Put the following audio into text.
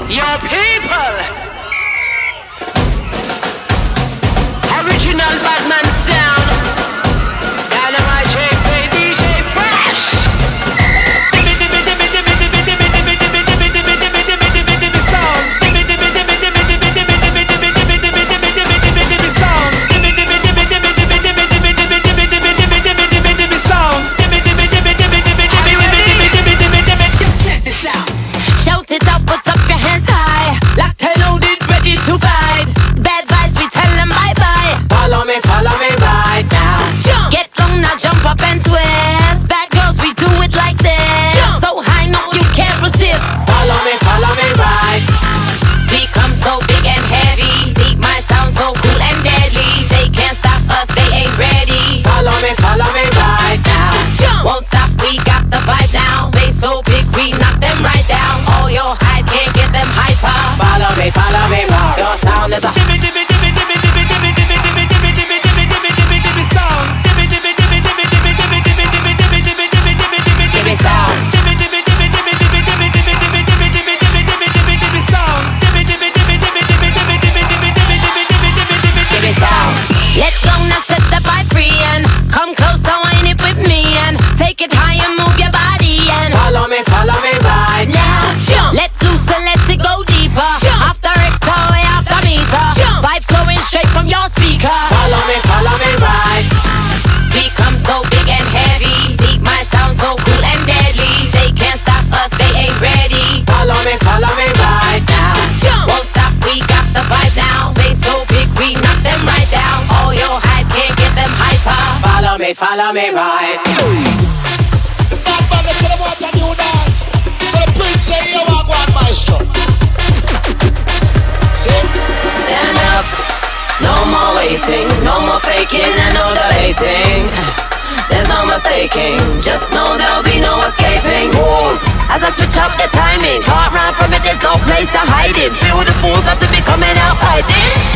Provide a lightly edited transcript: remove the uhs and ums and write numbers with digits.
Your people. Original Badman sound. Dynamite JP, DJ Fresh. Shout it out, put up your hands high. Locked and loaded, ready to fight. Bad vibes, we tell them bye-bye. Follow me right now. Jump. Get long now, jump up and twist. Bad girls, we do it like this. Jump. So high, no, you can't resist. Follow me right. Become so big and heavy. See my sound so cool and deadly. They can't stop us, they ain't ready. Follow me right now. Jump. Won't stop, we got the vibe now. They so big, we knock them right down. All your hype can't get them hyper. Follow me right. Your sound is a Let go now, set the vibe free and come closer, wind it with me and take it high and move your body and follow me right now. Jump. Let loose and let it go deeper. Jump. After rector, way after meter. Jump. Vibe flowing straight from your speaker. Follow me right. Become so big and heavy. See my sound so cool and deadly. They can't stop us, they ain't ready. Follow me right now. Jump. Won't stop, we got the vibe now. They so big, we knock them right down. All your hype can't get them hyper. Follow me right. The bad man, they say they want a new dance. So the prince say, you walk one maestro. See? Stand up, no more waiting, no more faking and no debating. There's no mistaking, just know there'll be no escaping. Moves as I switch up the timing. Can't run from it, there's no place to hide it. Feel the fools as to be coming out fighting.